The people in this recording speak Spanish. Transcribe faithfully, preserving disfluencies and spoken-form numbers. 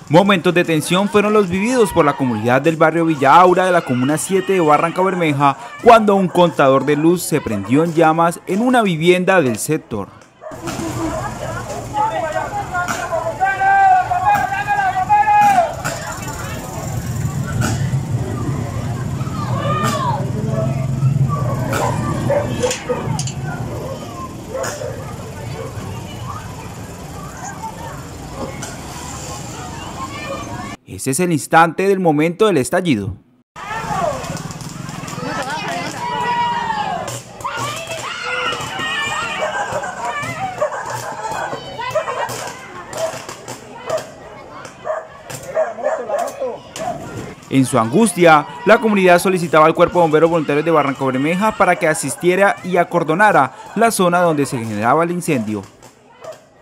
Momentos de tensión fueron los vividos por la comunidad del barrio Villa Aura de la comuna siete de Barrancabermeja cuando un contador de luz se prendió en llamas en una vivienda del sector. Ese es el instante del momento del estallido. En su angustia, la comunidad solicitaba al Cuerpo de Bomberos Voluntarios de Barrancabermeja para que asistiera y acordonara la zona donde se generaba el incendio.